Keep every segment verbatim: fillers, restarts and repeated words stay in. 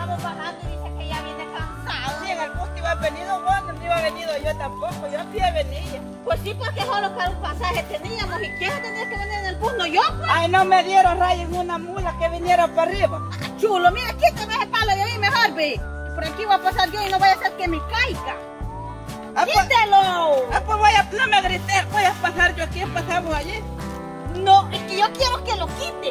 vamos bajando y dice que ya viene cansado. Sí, en el bus iba venido vos, no iba venido yo tampoco, yo sí venía. Pues sí, porque solo para un pasaje teníamos. ¿Y quién tenía que venir en el bus? No yo, pues. Ay, no me dieron rayo en una mula que viniera para arriba. Chulo, mira, quítame ese palo de ahí mejor, ve. Por aquí voy a pasar yo y no vaya a ser que me caiga. Ah, pues, ¡Quítelo! ah, pues voy a, no me grité, voy a pasar yo aquí, pasamos allí. No, es que yo quiero que lo quite.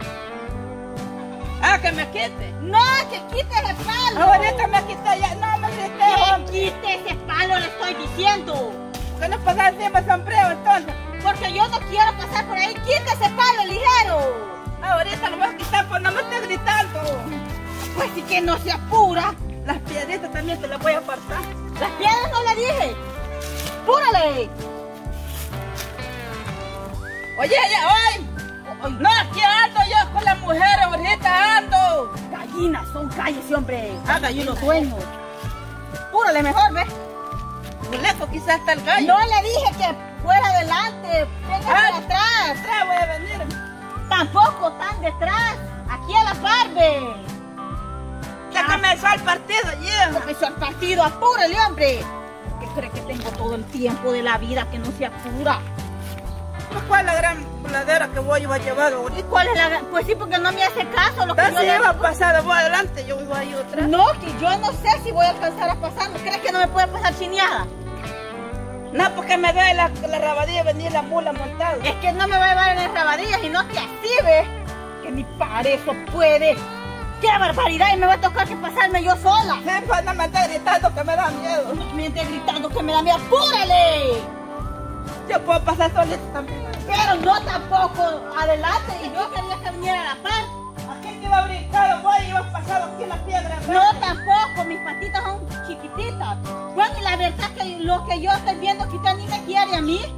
Ah, que me quite. No, que quite ese palo. Ahorita me quité ya, no me grité, Que hombre. quite ese palo, le estoy diciendo. Que no pasar encima el sombrero entonces. Porque yo no quiero pasar por ahí. Quite ese palo ligero. Ahorita lo voy a quitar, pues no me estés gritando. Pues sí que no se apura. Las piedritas también te las voy a apartar. Las piedras no le dije. ¡Púrale! Oye, ya, hoy. No, aquí ando yo con las mujeres, ahorita ando. Gallinas, son calles, hombre. Ah, Y los gallinas. dueños. Púrale mejor, ¿ves? Muy lejos quizás está el gallo. No le dije que fuera adelante. Venga Ah. para atrás. Atrás voy a venir. Tampoco tan detrás. Aquí a la par, ve. Ya comenzó el partido, ya. Comenzó el partido, apúrale, hombre. ¿Qué cree que tengo todo el tiempo de la vida que no se apura? Pues, ¿cuál es la gran voladera que voy a llevar ahorita? ¿Cuál es la...? Pues sí, porque no me hace caso lo que yo Entonces le iba a digo. pasar, voy adelante, yo iba ahí atrás. No, que yo no sé si voy a alcanzar a pasar. ¿No crees que no me puede pasar chineada? No, porque me duele la, la rabadilla venir la mula montada. Es que no me va a llevar en las rabadillas, sino que así, ¿ves? Que ni para eso puede. ¡Qué barbaridad! Y me va a tocar que pasarme yo sola. Sí, pues no me estés gritando que me da miedo. No me esté gritando que me da miedo. ¡Apúrale! Yo puedo pasar solito también. Pero no tampoco adelante. Y yo quería que viniera a la par. Aquí que iba brincado, voy y iba pasado aquí en la piedra. No, tampoco, mis patitas son chiquititas. Bueno, y la verdad es que lo que yo estoy viendo que usted ni me quiere a mí.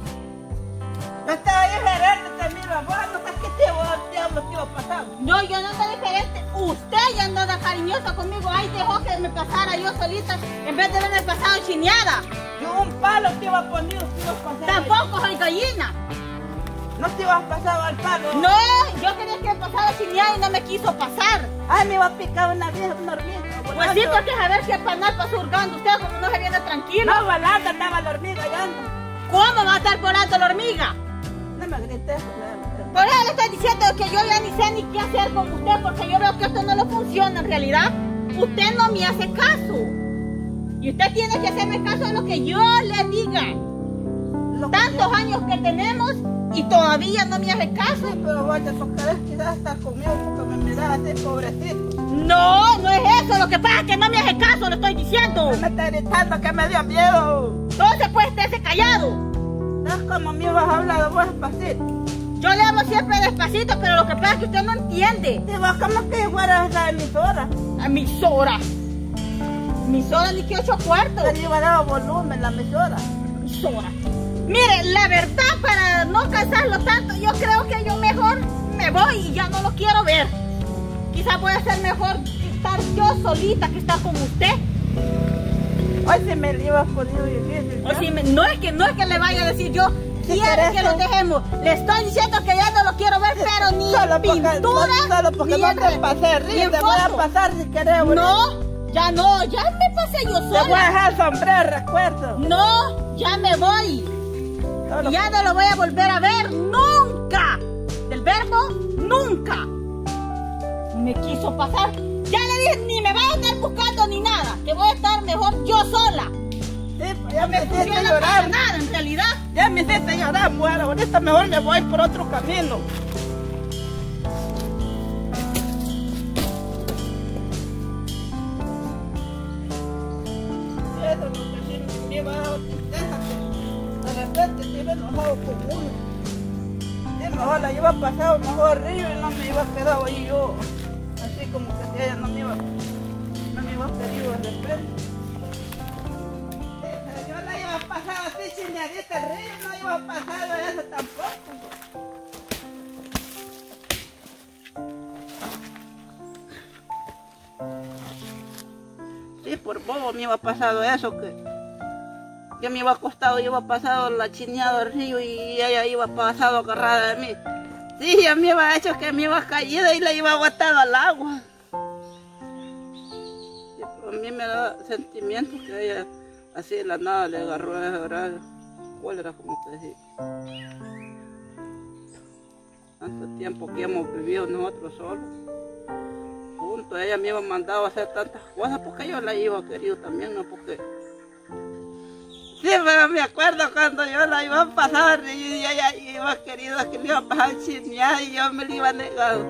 Yo estaba ahí gerente, te miro, vos no estás que te voy a diablo que iba pasando. No, yo no ando diferente. Usted ya anda cariñosa conmigo. Ay, dejó que me pasara yo solita en vez de haberme pasado chineada. Yo un palo te iba a poner, te iba a pasar. Tampoco soy gallina. No te ibas pasado al palo. No, yo quería que me pasara chineada y no me quiso pasar. Ay, me iba a picar una vieja, una hormiga. Pues sí, porque a ver si el panal pasó hurgando. Usted como no se viene tranquilo. No, volando estaba la hormiga ya anda. ¿Cómo va a estar volando la hormiga? No me grites, no. Por eso le estoy diciendo que yo ya ni sé ni qué hacer con usted, porque yo veo que esto no lo funciona en realidad. Usted no me hace caso. Y usted tiene que hacerme caso de lo que yo le diga. Lo que Tantos yo- años que tenemos y todavía no me hace caso. Sí, pero vos te tocarás quizás estar conmigo porque me miras así, pobrecito. No, no es eso. Lo que pasa es que no me hace caso, le estoy diciendo. No me estás gritando que me dio miedo. Entonces pues estése callado. No es como me ibas hablando vos despacito. Yo le hablo siempre despacito, pero lo que pasa es que usted no entiende. Y vos como que fueras esa emisora. A mis horas. Mis horas ni que ocho cuartos. Le iba a dar volumen la emisora. Mis horas. Mire, la verdad, para no cansarlo tanto, yo creo que yo mejor me voy y ya no lo quiero ver. Quizás puede ser mejor estar yo solita que estar con usted. Hoy si me ibas poniendo difícil. O si me- no, es que, no es que le vaya a decir yo, Si quiere querés que lo que- dejemos. Le estoy diciendo que ya no lo quiero ver, pero ni Solo en porque, pintura, no, solo porque ni no en te re- pasé, ni Rick, en te voy a foto. pasar si querés. No, ya no, ya me pasé yo Te voy a sola. dejar sombrero, recuerdo. No, ya me voy. Solo- Y ya no lo voy a volver a ver nunca. Del verbo nunca. Me quiso pasar. Ya le dije, ni me va a estar buscando ni nada. Que voy a estar mejor yo sola. Sí, pues ya No me me hiciste funciona para llorar. nada en realidad. Ya me hiciste llorar, mujer. Ahorita mejor me voy por otro camino. Eso es lo que sí me iba a dar tristeza, que de repente se iba enojado con uno. Sí, mejor la iba pasado mejor río y no me iba quedado ahí yo. Así como que si ella no me iba, no me iba querido de repente. Sí, pero yo la iba a pasar así chineadita el río, no iba a pasar eso tampoco. Sí, por bobo me iba pasado eso, que yo me iba acostado, iba pasado la chineada del río y ella iba pasado agarrada de mí. Sí, ya me iba hecho que me iba caída y la iba botado al agua. me da sentimiento que ella así de la nada le agarró a esa cólera, como te dije. Tanto tiempo que hemos vivido nosotros solos. Juntos, ella me iba mandado a hacer tantas cosas porque yo la iba querido también, no porque... Sí, pero me acuerdo cuando yo la iba a pasar y ella iba querido que le iba a pasar chismeada y yo me la iba negado.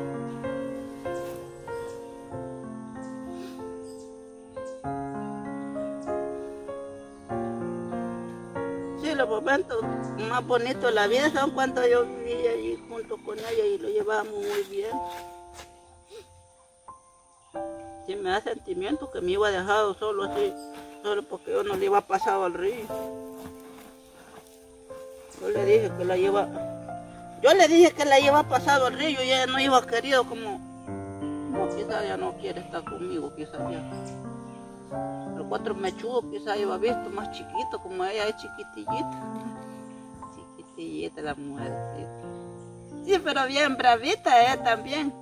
Sí, los momentos más bonitos de la vida son cuando yo vivía allí junto con ella y lo llevábamos muy bien. Sí, me da sentimiento que me iba dejado solo así, solo porque yo no le iba pasado al río. Yo le dije que la lleva, yo le dije que la lleva pasado al río y ella no iba querido como, como quizás ya no quiere estar conmigo, quizás ya. Los cuatro mechudos quizás iba visto más chiquito, como ella es chiquitillita. Chiquitillita la mujer, sí. Sí, pero bien bravita ella también.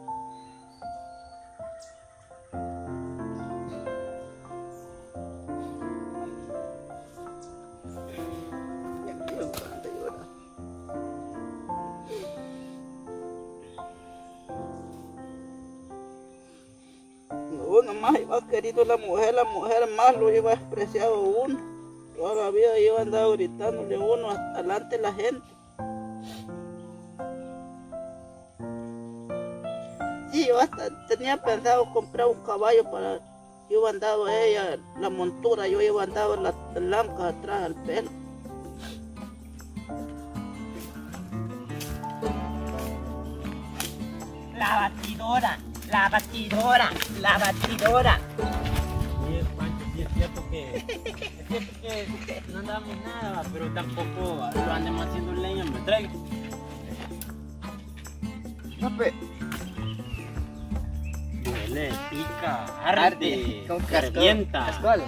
Uno más iba querido la mujer, la mujer más lo iba despreciado uno. Toda la vida iba andando gritándole uno adelante de la gente. Sí, yo hasta tenía pensado comprar un caballo para... Yo iba andando ella, la montura, yo iba andando las blancas atrás al pelo. La batidora, la batidora, la batidora. Sí, Pancho, sí es cierto que, es cierto que no andamos nada, pero tampoco lo andemos haciendo leña, me traigo. Papi, Duele, pica, arde, arde, con se casco, revienta. cascol.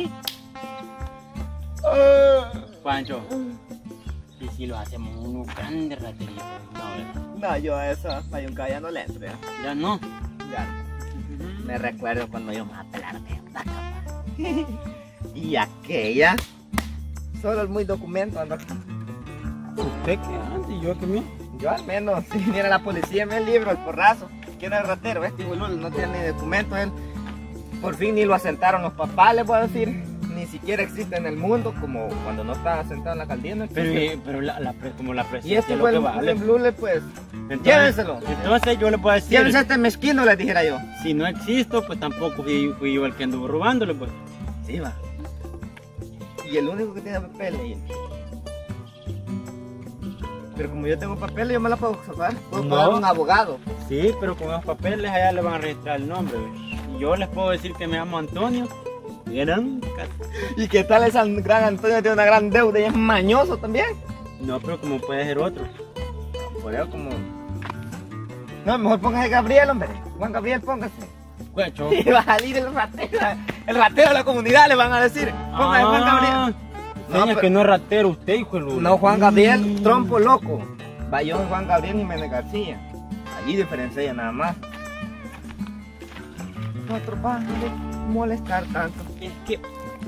Pancho, y si lo hacemos uno grande raterito, no, ¿verdad? No, yo a eso, payunca ya no le entro. Ya. Ya no. Ya. Me recuerdo cuando yo me iba a pelar de vaca, pa. Y aquella, solo el muy documento ando. ¿Usted qué antes? ¿Yo qué mío? Yo al menos, si viniera la policía en el libro, el porrazo, que era el ratero, este boludo no tiene ni documento, él. Por fin ni lo asentaron los papás, les voy a decir. Ni siquiera existe en el mundo, como cuando no está sentado en la alcaldía, no Pero, existe. eh, pero la, la, pre- como la Y presencia este es lo fue que el vale. blule, pues, Entonces- llévenselo. Entonces yo le puedo decir, Llévense a este mezquino, les dijera yo. si no existo, pues tampoco fui, fui yo el que anduvo robándole, pues. Sí, va. Y el único que tiene papeles es él. Pero como yo tengo papeles, yo me la puedo sacar. Puedo No. pagar un abogado. Sí, pero con los papeles allá le van a registrar el nombre, ¿ves? Y yo les puedo decir que me llamo Antonio. ¿Vieron? ¿Y qué tal ese gran Antonio? Tiene una gran deuda y es mañoso también. No, pero como puede ser otro. Por eso como... No, mejor póngase Gabriel, hombre. Juan Gabriel, póngase. Cuecho. Y va a salir el ratero. El ratero de la comunidad, le van a decir. Póngase Juan Gabriel. No, No, pero... que no es ratero usted, hijo de Lula. No, Juan Gabriel, Mm. trompo loco. Bayón Juan Gabriel Jiménez García. Allí diferencia nada más. Nuestro pan no le molestar tanto. Es que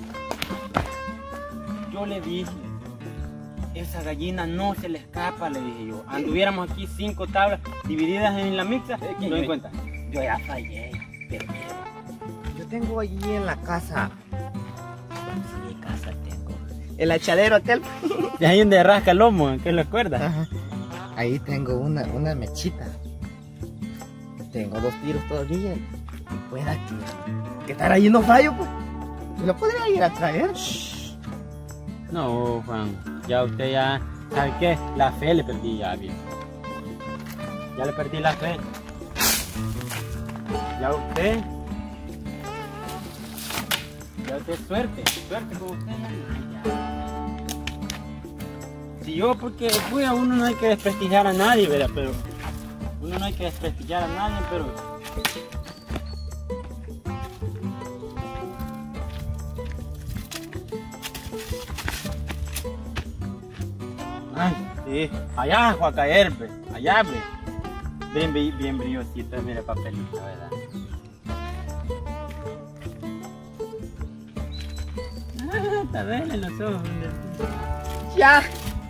yo le dije, esa gallina no se le escapa, le dije yo. Anduviéramos aquí cinco tablas divididas en la mixta, que no yo- en cuenta. Yo ya fallé, pero yo tengo allí en la casa. Sí, casa tengo. El hachadero aquel. Y ahí donde rasca el lomo, ¿qué lo acuerdas? Ajá. Ahí tengo una, una mechita. Tengo dos tiros todavía. Y pueda que, que estar ahí no fallo, pues. ¿Me lo podría ir a traer? No, Juan, ya usted ya, ¿sabe qué? La fe le perdí ya, bien. Ya le perdí la fe. Ya usted, ya usted suerte, suerte con usted. Ya. Si yo, porque pues, a uno no hay que desprestigiar a nadie, ¿verdad? Pero uno no hay que desprestigiar a nadie, pero ay, sí, allá fue a caer, pues, allá, pues. Bien, bien, bien brillosito, mire el papelito, ¿verdad? hasta verle los ojos. Ya.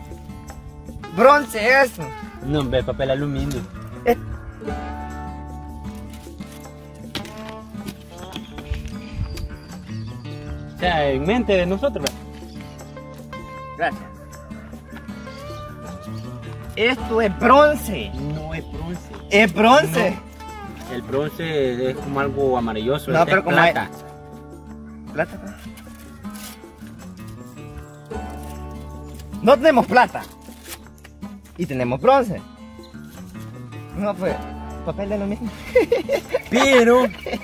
Bronce eso. No, ve, papel aluminio. Eh. O sea, en mente de nosotros, ve. Gracias. Esto es bronce. No es bronce. Es bronce. No. El bronce es como algo amarilloso. No, este pero es como plata. Plata. pues. No tenemos plata. Y tenemos bronce. No, pues, papel de lo mismo. Pero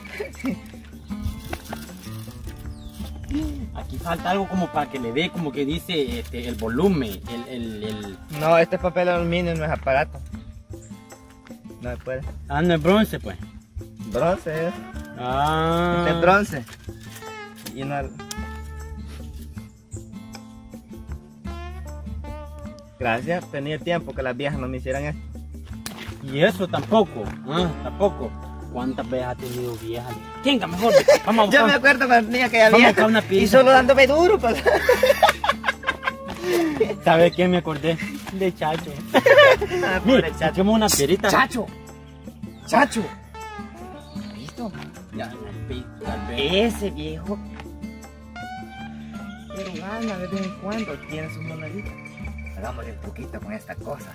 aquí falta algo como para que le dé como que dice este, el volumen, el, el, el... No, este papel de aluminio no es aparato. No se puede. Ah, no es bronce pues. Bronce es. Ah. Este es bronce. Y no... Gracias, tenía tiempo que las viejas no me hicieran esto. Y eso tampoco, ah, tampoco. ¿Cuántas veces ha tenido viejas? Venga, mejor, vamos a buscar. Yo me acuerdo cuando tenía aquella Vamos a vieja. buscar una Y pieza. solo dándome duro, pues. ¿Sabes qué me acordé? De Chacho. Ah, Mira, pobre Chacho. saquemos una perita. Chacho. Chacho. ¿Listo? Ya, tal vez. Ese viejo. Pero gana de vez en cuando, tiene sus moneditas. Hagámosle un poquito con esta cosa.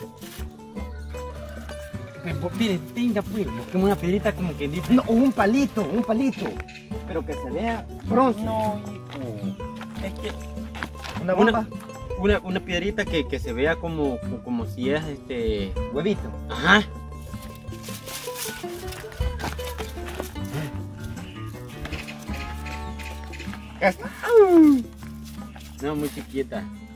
Pues, vos, mire, venga pues, busquemos una perita como que dice. No, un palito, un palito. Pero que se vea bronce. No, hijo. Es que Una bomba. una, una piedrita que, que se vea como, como, como si es este. Huevito. Ajá. Ya está. No, muy chiquita.